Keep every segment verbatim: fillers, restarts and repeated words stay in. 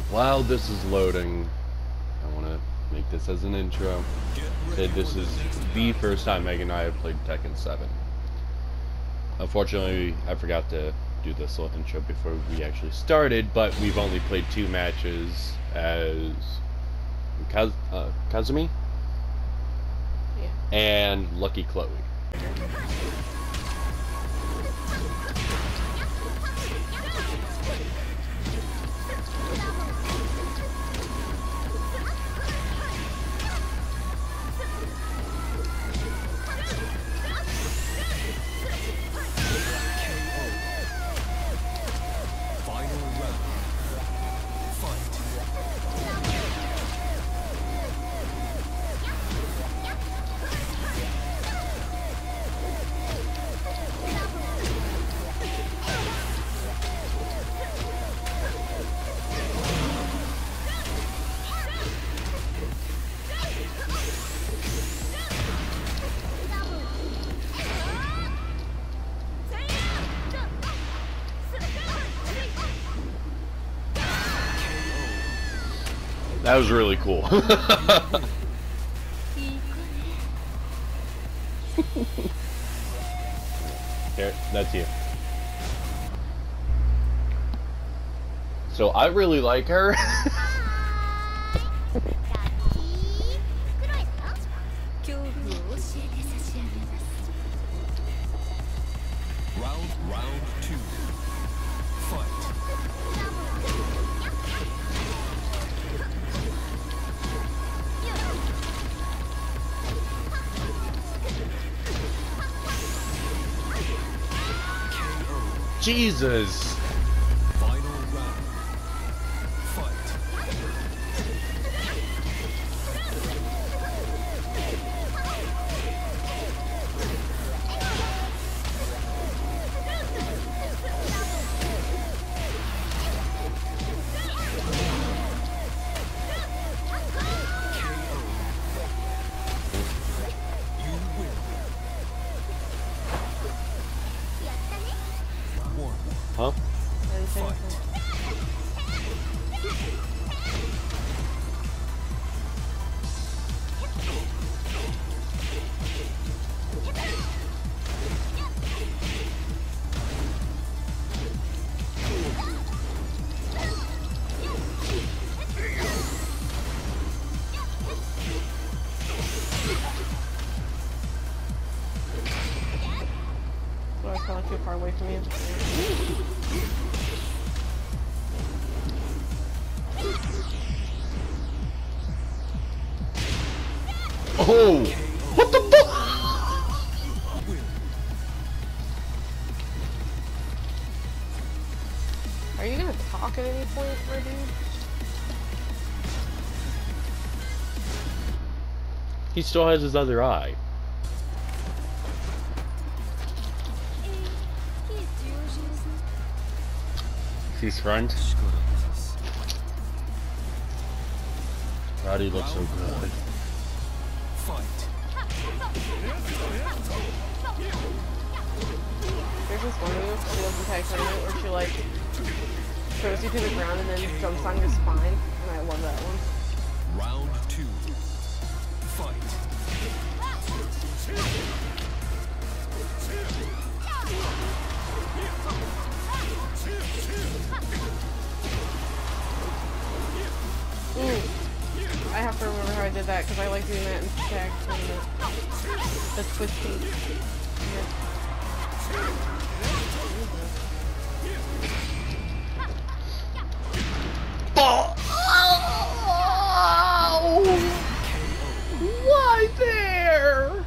While this is loading, I want to make this as an intro. That this is the first time Meg and I have played Tekken seven. Unfortunately, I forgot to do this little intro before we actually started, but we've only played two matches as Kaz uh, Kazumi yeah. and Lucky Chloe. That was really cool. Here, that's you. So I really like her. Round, round two. Fight. Jesus. Final round. Fight. You win. One. Huh? Fight. So I feel like too far away from you. Oh! What the fuck? Are you gonna talk at any point, my dude? He still has his other eye. He's front. God, he looks so good. Fight. There's this one move she does in Tag Tournament where she like throws you to the ground and then jumps on your spine, and I love that one. Round two. Fight. Mm. I have to remember how I did that because I like doing that in Tag Tournament. The twisty. Yeah. Oh! Why there?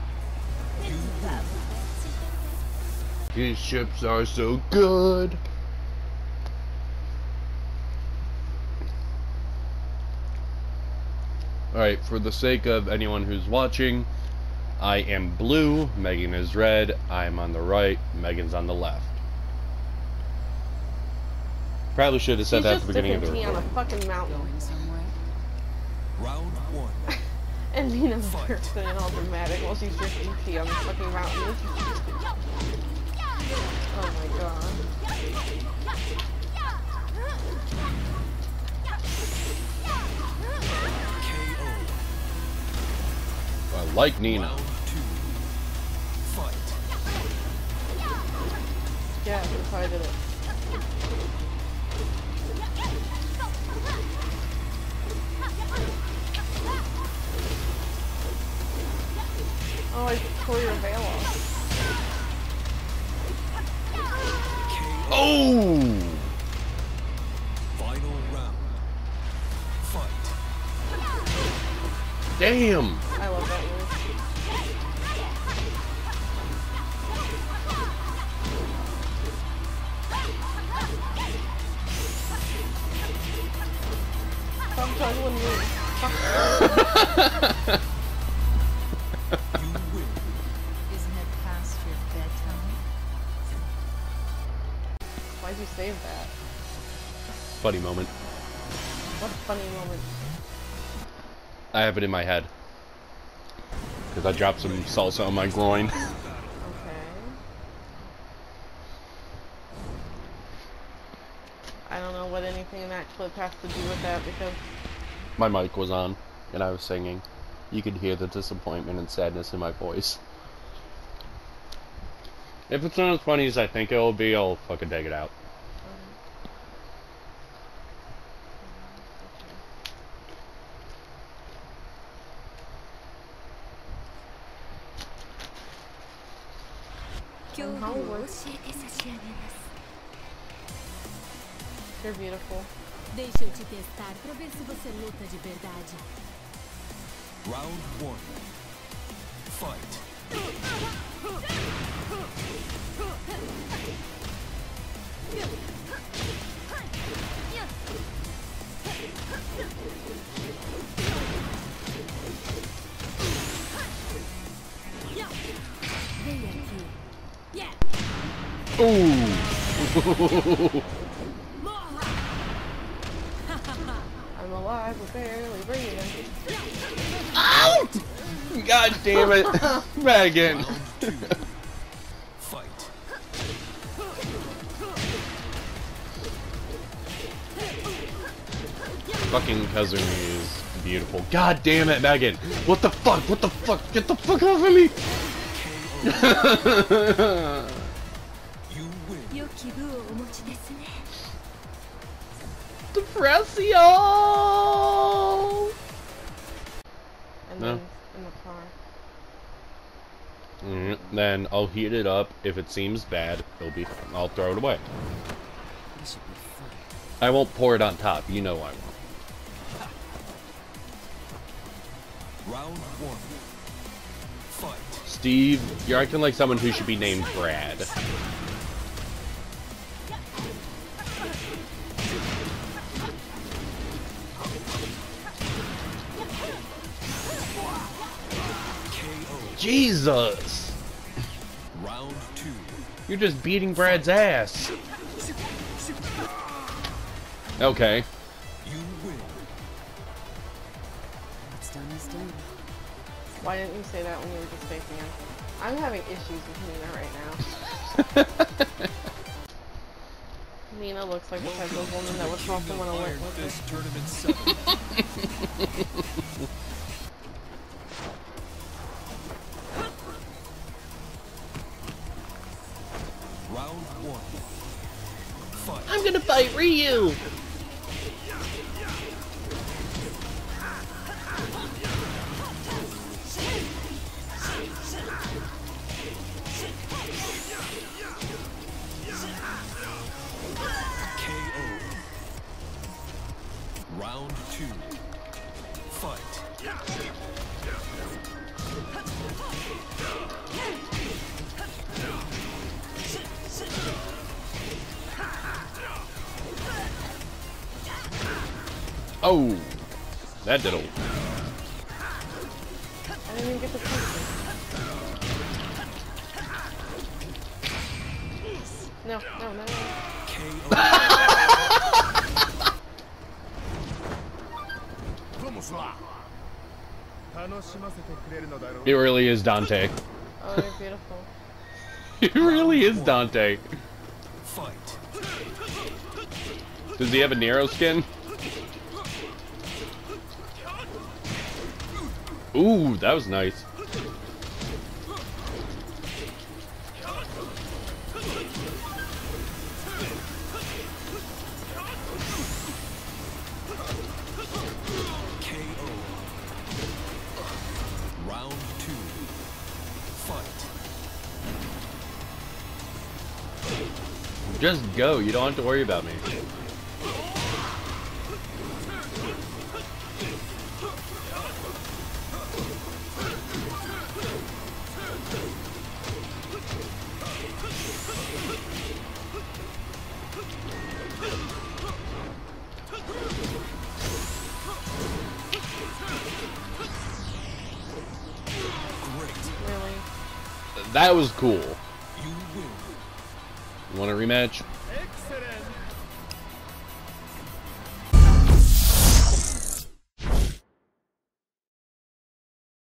These ships are so good. Alright, for the sake of anyone who's watching, I am blue, Megan is red, I'm on the right, Megan's on the left. Probably should have said She's that at just the beginning of the dipping tea on a recording. fucking mountain. Round one. And Nina's being all dramatic while she's drinking tea on the fucking mountain. Oh my god. Like Nina. Round two. Fight. Yeah, that's how I did it. Oh, I tore your veil off. Oh! Final round. Fight. Damn! I love that move. Stop juggling me. You win. Isn't it past your bedtime? Why'd you save that? Funny moment. What a funny moment. I have it in my head. Because I dropped some salsa on my groin. Okay. I don't know what anything in that clip has to do with that because My mic was on, and I was singing. You could hear the disappointment and sadness in my voice. If it's not as funny as I think it will be, I'll fucking take it out. And how was you're beautiful. Deixa eu te testar pra ver se você luta de verdade. Round one. Fight. Vem aqui. Yeah. Ooh! I'm alive, we're barely breathing. Out! God damn it! Megan! Fight. Fucking Kazumi is beautiful. God damn it, Megan! What the fuck? What the fuck? Get the fuck off of me! You win. 良き部をお持ちですね。 Depressio! And No. then in the car. Mm, then I'll heat it up. If it seems bad, it'll be. I'll throw it away. I won't pour it on top. You know I won't. Round one. Fight. Steve, you're acting like someone who should be named Brad. Jesus! Round two. You're just beating Brad's ass. Okay. You win. What's done is done. Why didn't you say that when you were just facing him? I'm having issues with Nina right now. Nina looks like the type of woman that would often want to work with This her. tournament seven. Round one. Fight. I'm gonna fight Ryu! K O. Round two. Fight. Oh! That did a... I didn't even get to punch him. No, no, no, no. K O. It really is Dante. Oh, you're beautiful. It really is Dante. Fight. Does he have a Nero skin? Ooh, that was nice. Just go. You don't have to worry about me. Really? That was cool. You win. You want a rematch?